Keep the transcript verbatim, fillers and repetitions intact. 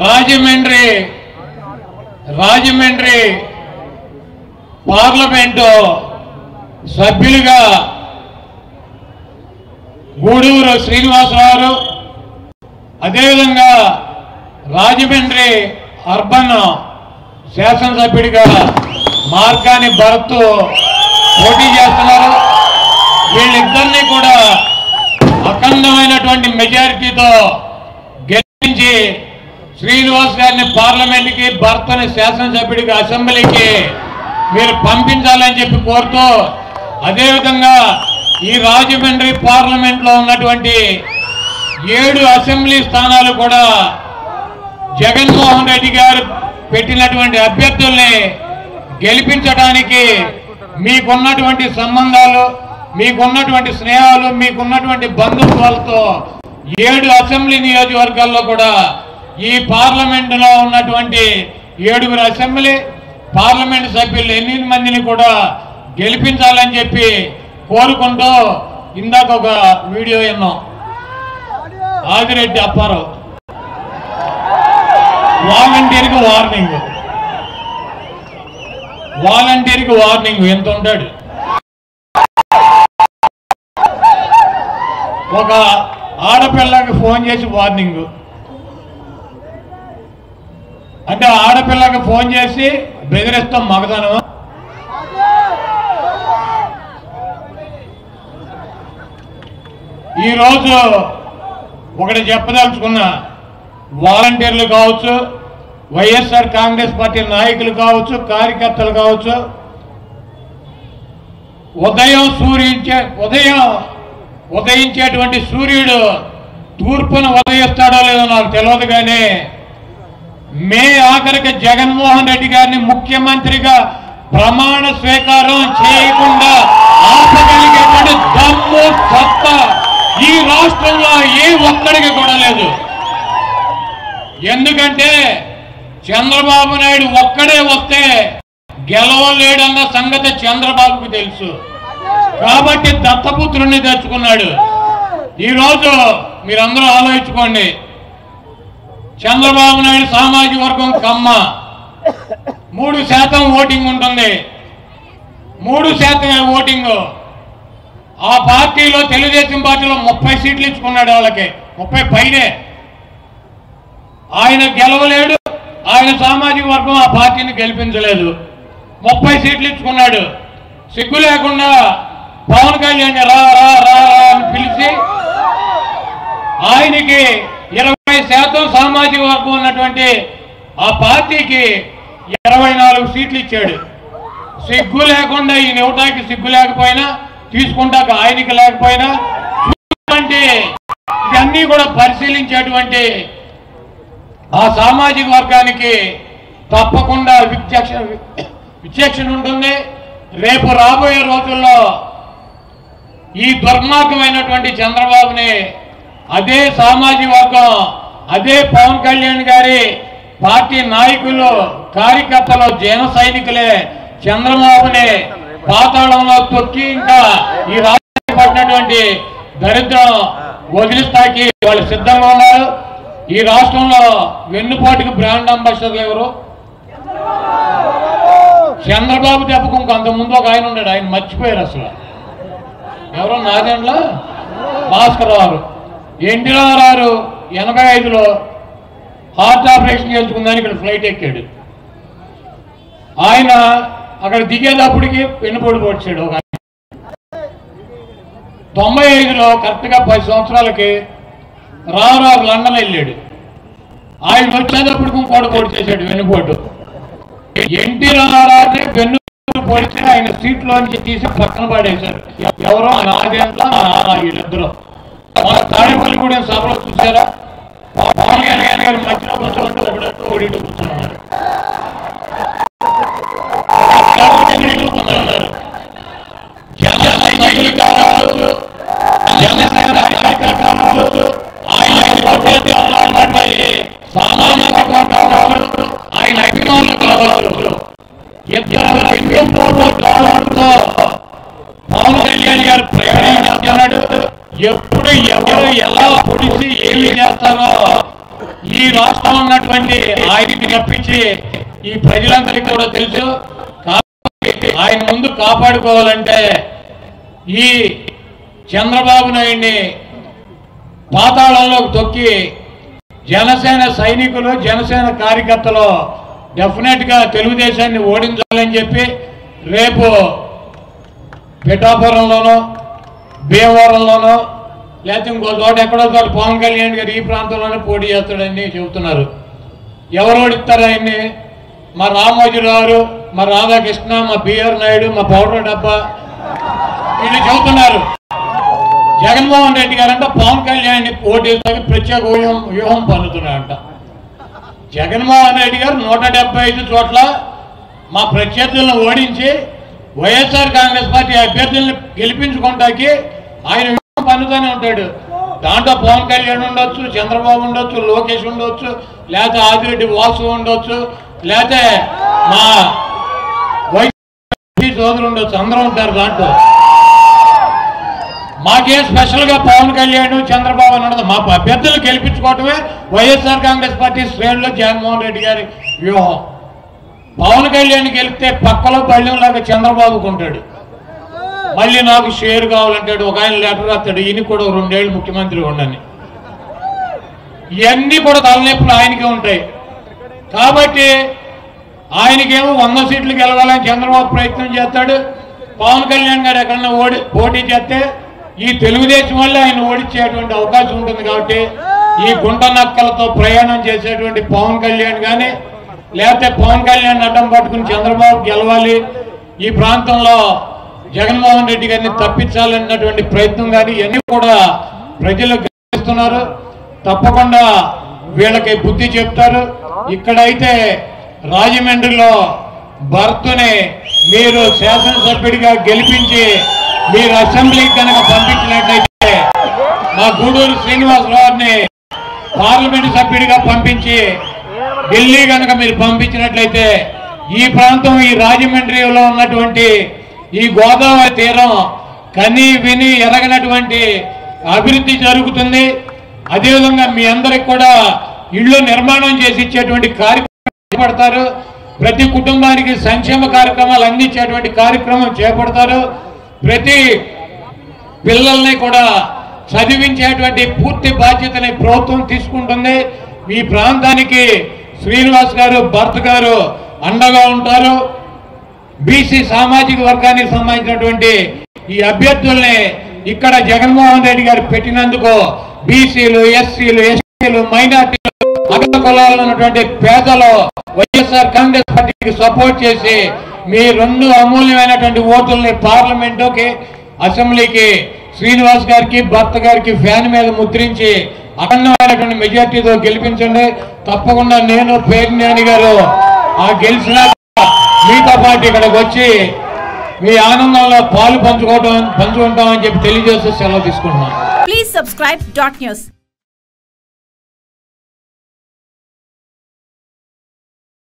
Rajahmundry Rajahmundry parliament సభ్యులుగా గూడూరు శ్రీనివాసరావు, అదేవిధంగా Rajahmundry urban శాసనసభ్యుడిగా మార్గాని భరత్ పోటీ చేస్తున్నారు. వీళ్ళిద్దరినీ కూడా అఖండమైనటువంటి మెజారిటీతో గెలిపించి శ్రీనివాస్ గారిని పార్లమెంట్కి, భరత్ని శాసనసభ్యుడికి అసెంబ్లీకి మీరు పంపించాలని చెప్పి కోరుతూ, అదేవిధంగా ఈ రాజమండ్రి పార్లమెంట్లో ఉన్నటువంటి ఏడు అసెంబ్లీ స్థానాలు కూడా జగన్మోహన్ రెడ్డి గారు పెట్టినటువంటి అభ్యర్థుల్ని గెలిపించడానికి మీకున్నటువంటి సంబంధాలు, మీకున్నటువంటి స్నేహాలు, మీకున్నటువంటి బంధుత్వాలతో ఏడు అసెంబ్లీ నియోజకవర్గాల్లో కూడా ఈ పార్లమెంటులో ఉన్నటువంటి ఏడుగురు అసెంబ్లీ పార్లమెంటు సభ్యులు ఎనిమిది మందిని కూడా గెలిపించాలని చెప్పి కోరుకుంటూ ఇందాక ఒక వీడియో విన్నాం. ఆదిరెడ్డి అప్పారావు వాలంటీర్కి వార్నింగ్ వాలంటీర్కి వార్నింగ్ ఎంత ఉంటాడు. ఒక ఆడపిల్లకి ఫోన్ చేసి వార్నింగ్ అంటే ఆడపిల్లకి ఫోన్ చేసి బెదిరిస్తాం మగదనం. ఈరోజు ఒకటి చెప్పదలుచుకున్న, వాలంటీర్లు కావచ్చు, వైఎస్ఆర్ కాంగ్రెస్ పార్టీ నాయకులు కావచ్చు, కార్యకర్తలు కావచ్చు, ఉదయం సూర్యుంచే ఉదయం ఉదయించేటువంటి సూర్యుడు తూర్పున ఉదయిస్తాడో లేదో నాకు తెలియదు, కానీ మే ఆఖరికి జగన్మోహన్ రెడ్డి గారిని ముఖ్యమంత్రిగా ప్రమాణ స్వీకారం చేయకుండా ఆపగలిగేటువంటి దమ్ము సత్తా ఈ రాష్ట్రంలో ఏ ఒక్కడికి కూడా లేదు. ఎందుకంటే చంద్రబాబు నాయుడు ఒక్కడే వస్తే గెలవలేడన్న సంగతి చంద్రబాబుకు తెలుసు. కాబట్టి దత్తపుత్రుణ్ణి తెచ్చుకున్నాడు. ఈరోజు మీరందరూ ఆలోచించుకోండి, చంద్రబాబు నాయుడు సామాజిక వర్గం కమ్మ, మూడు శాతం ఓటింగ్ ఉంటుంది. మూడు శాతమే ఓటింగ్. ఆ పార్టీలో తెలుగుదేశం పార్టీలో ముప్పై సీట్లు ఇచ్చుకున్నాడు, వాళ్ళకి ముప్పై పైనే. ఆయన గెలవలేడు, ఆయన సామాజిక వర్గం ఆ పార్టీని గెలిపించలేదు, ముప్పై సీట్లు ఇచ్చుకున్నాడు. సిగ్గు లేకుండా పవన్ కళ్యాణ్ రా రా రా అని పిలిచి ఆయనకి ఇరవై శాతం సామాజిక వర్గం ఉన్నటువంటి ఆ పార్టీకి ఇరవై నాలుగు సీట్లు ఇచ్చాడు. సిగ్గు లేకుండా ఈయన ఇవ్వటానికి సిగ్గు లేకపోయినా, తీసుకుంటాక ఆయనకి లేకపోయినా, అంటే ఇవన్నీ కూడా పరిశీలించేటువంటి ఆ సామాజిక వర్గానికి తప్పకుండా విచక్ష విచక్షణ ఉంటుంది. రేపు రాబోయే రోజుల్లో ఈ దుర్మార్గమైనటువంటి చంద్రబాబుని అదే సామాజిక వర్గం, అదే పవన్ కళ్యాణ్ గారి పార్టీ నాయకులు, కార్యకర్తలు, జన సైనికులే చంద్రబాబుని పాతాళంలో తొక్కి ఇంకా ఈ రాష్ట్రానికి పడినటువంటి దరిద్రం వదిలిస్తాకి వాళ్ళు సిద్ధంగా ఉన్నారు. ఈ రాష్ట్రంలో వెన్నుపోటుకి బ్రాండ్ అంబాసిడర్లు ఎవరు? చంద్రబాబు దెబ్బకు ఇంకొంతకుముందు ఒక ఆయన ఉన్నాడు, ఆయన మర్చిపోయారు అసలు. ఎవరో నాదేండ్ల భాస్కర్ రావు. ఎన్టీ రామారావు ఎనభై ఐదులో హార్ట్ ఆపరేషన్ చేసుకుందని ఇక్కడ ఫ్లైట్ ఎక్కాడు. ఆయన అక్కడ దిగేటప్పటికి వెన్నుపోటు పొడిచాడు ఒక ఆయన. తొంభై ఐదులో కరెక్ట్గా పది సంవత్సరాలకి రామారావు లండన్ వెళ్ళాడు. ఆయన వచ్చేటప్పటికి ఇంకోటి పొడి చేశాడు వెన్నుపోటు. ఎన్టీ రామారావుని వెన్ను పొడిచి ఆయన సీట్లోంచి తీసి పక్కన పడేశారు. ఎవరో నాదేంట్లో వీళ్ళిద్దరూ. మన తాడేపల్లిగూడెం సభలో చూసారా, పవన్ కళ్యాణ్ గారి మధ్యలో కూర్చోంటే ఒకటట్టు ఓడిట్టు కూర్చున్నారు. జనసైనికులు కావచ్చు, జనసేన కావచ్చు, ఆయన సామాజిక కావచ్చు, ఆయన అభిమానులు కావచ్చు, పవన్ కళ్యాణ్ గారు ప్రయాణిస్తున్నాడు. ఎప్పుడు ఎవరు ఎలా పొడిచి ఏమి చేస్తారో ఈ రాష్ట్రంలో ఉన్నటువంటి ఆయనకి తప్పించి ఈ ప్రజలందరికీ కూడా తెలుసు. కాబట్టి ఆయన ముందు కాపాడుకోవాలంటే ఈ చంద్రబాబు నాయుడిని పాతాళంలోకి తొక్కి జనసేన సైనికులు జనసేన కార్యకర్తలు డెఫినెట్గా తెలుగుదేశాన్ని ఓడించాలని చెప్పి రేపు పిఠాపురంలోనో భీమవరంలోనో లేకపోతే ఇంకో చోట ఎక్కడో చోట పవన్ కళ్యాణ్ గారు ఈ ప్రాంతంలోనే పోటీ చేస్తాడని చెబుతున్నారు. ఎవరు ఓడిస్తారు ఆయన్ని? మా రామోజీరావు, మా రాధాకృష్ణ, మా బిఆర్ నాయుడు, మా పౌడర్ డబ్బా వీళ్ళు చెబుతున్నారు. జగన్మోహన్ రెడ్డి గారంట పవన్ కళ్యాణ్ ఓటేస్తానికి ప్రత్యేక వ్యూహం వ్యూహం పన్నుతున్నారంట. జగన్మోహన్ రెడ్డి గారు నూట డెబ్బై ఐదు చోట్ల మా ప్రత్యర్థులను ఓడించి వైఎస్ఆర్ కాంగ్రెస్ పార్టీ అభ్యర్థులను గెలిపించుకోవడానికి ఆయన వ్యూహం పన్నుతూనే ఉంటాడు. దాంట్లో పవన్ కళ్యాణ్ ఉండొచ్చు, చంద్రబాబు ఉండొచ్చు, లోకేష్ ఉండొచ్చు, లేకపోతే ఆదిరెడ్డి వాసు ఉండొచ్చు, లేకపోతే మా వైఎస్ఆర్ సోదరులు ఉండొచ్చు, అందరూ ఉంటారు. దాంట్లో మాకేం స్పెషల్గా పవన్ కళ్యాణ్ చంద్రబాబు అని ఉండదు. మా అభ్యర్థులు గెలిపించుకోవటమే వైఎస్ఆర్ కాంగ్రెస్ పార్టీ శ్రేణుల్లో జగన్మోహన్ రెడ్డి గారి వ్యూహం. పవన్ కళ్యాణ్ గెలిపితే పక్కలో పళ్ళెంలాగా చంద్రబాబుకు ఉంటాడు. మళ్ళీ నాకు షేర్ కావాలంటాడు, ఒక ఆయన లెటర్ రాస్తాడు, ఈయన కూడా రెండేళ్ళు ముఖ్యమంత్రి ఉండని. ఇవన్నీ కూడా తలనొప్పులు ఆయనకే ఉంటాయి. కాబట్టి ఆయనకేమో వంద సీట్లు గెలవాలని చంద్రబాబు ప్రయత్నం చేస్తాడు. పవన్ కళ్యాణ్ గారు ఎక్కడన్నా ఓడి పోటీ చేస్తే ఈ తెలుగుదేశం వల్ల ఆయన ఓడించేటువంటి అవకాశం ఉంటుంది. కాబట్టి ఈ గుంట నక్కలతో ప్రయాణం చేసేటువంటి పవన్ కళ్యాణ్ కానీ లేకపోతే పవన్ కళ్యాణ్ అడ్డం పట్టుకుని చంద్రబాబు గెలవాలి, ఈ ప్రాంతంలో జగన్మోహన్ రెడ్డి గారిని తప్పించాలన్నటువంటి ప్రయత్నం కానీ ఇవన్నీ కూడా ప్రజలు గమనిస్తున్నారు. తప్పకుండా వీళ్ళకి బుద్ధి చెప్తారు. ఇక్కడైతే రాజమండ్రిలో భర్తని మీరు శాసనసభ్యుడిగా గెలిపించి మీరు అసెంబ్లీకి కనుక పంపించినట్లయితే మా గూడూరు శ్రీనివాసరావుని పార్లమెంటు సభ్యుడిగా పంపించి ఢిల్లీ కనుక మీరు పంపించినట్లయితే ఈ ప్రాంతం ఈ రాజమండ్రిలో ఉన్నటువంటి ఈ గోదావరి తీరం కని విని ఎరగనటువంటి అభివృద్ధి జరుగుతుంది. అదేవిధంగా మీ అందరికి కూడా ఇళ్ళు నిర్మాణం చేసి ఇచ్చేటువంటి కార్యక్రమం చేపడతారు. ప్రతి కుటుంబానికి సంక్షేమ కార్యక్రమాలు అందించేటువంటి కార్యక్రమం చేపడతారు. ప్రతి పిల్లల్ని కూడా చదివించేటువంటి పూర్తి బాధ్యతని ప్రభుత్వం తీసుకుంటుంది. ఈ ప్రాంతానికి శ్రీనివాస్ గారు భర్త గారు అండగా ఉంటారు. బీసీ సామాజిక వర్గానికి సంబంధించినటువంటి ఈ అభ్యర్థుల్ని ఇక్కడ జగన్మోహన్ రెడ్డి గారు పెట్టినందుకు బీసీలు, ఎస్సీలు, ఎస్టీలు, మైనార్టీలు, అగ్ర కులాలు ఉన్నటువంటి పేదలు వైఎస్ఆర్ కాంగ్రెస్ పార్టీకి సపోర్ట్ చేసి మీ రెండు అమూల్యమైనటువంటి ఓటుల్ని పార్లమెంటుకి అసెంబ్లీకి శ్రీనివాస్ గారికి భర్త గారికి ఫ్యాన్ మీద ముద్రించి అఖండమైనటువంటి మెజార్టీతో గెలిపించండి. తప్పకుండా నేను పేర్నేని గారు ఆ గెలిచిన మీతో పాటు ఇక్కడికి వచ్చి మీ ఆనందంలో పాలు పంచుకోవడం పంచుకుంటామని చెప్పి తెలియజేస్తూ సెలవు తీసుకుంటున్నాను. Please subscribe dot news.